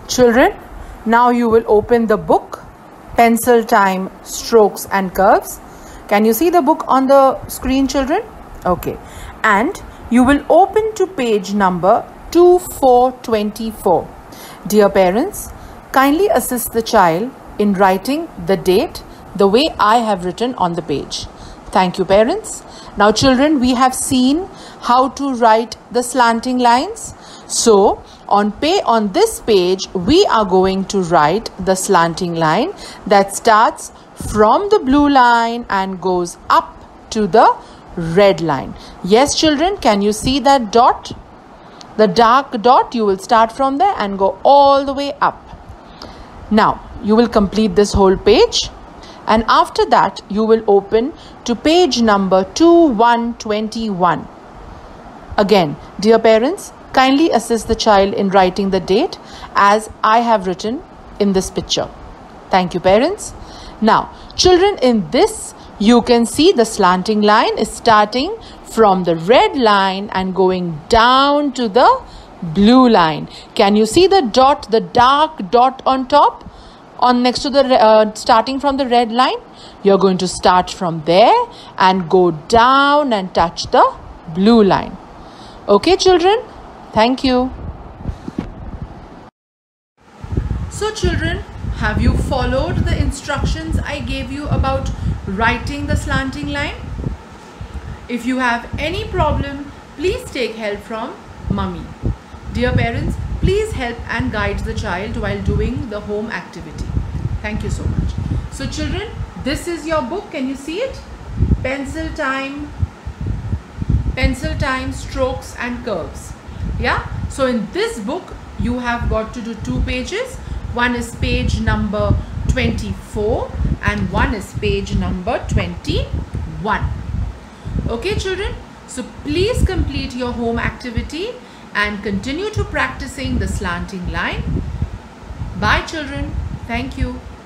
Children, now you will open the book, Pencil Time, Strokes and Curves. Can you see the book on the screen, children? Okay. And you will open to page number 2424. Dear parents, kindly assist the child in writing the date the way I have written on the page. Thank you, parents. Now, children, we have seen how to write the slanting lines. So, on this page, we are going to write the slanting line that starts from the blue line and goes up to the red line. Yes, children, can you see that dot? The dark dot, you will start from there and go all the way up. Now, you will complete this whole page. And after that, you will open to page number 2121. Again, dear parents, kindly assist the child in writing the date as I have written in this picture. Thank you, parents. Now, children, in this, you can see the slanting line is starting from the red line and going down to the blue line. Can you see the dot, the dark dot on top? Next to the starting from the red line, you're going to start from there and go down and touch the blue line. Okay, children? Thank you. So, children, have you followed the instructions I gave you about writing the slanting line? If you have any problem, please take help from Mummy. Dear parents, please help and guide the child while doing the home activity. Thank you so much. So, children, this is your book. Can you see it? Pencil Time, Strokes and Curves. Yeah. So, in this book, you have got to do 2 pages. One is page number 24 and one is page number 21. Okay, children. So, please complete your home activity and continue to practicing the slanting line. Bye, children. Thank you.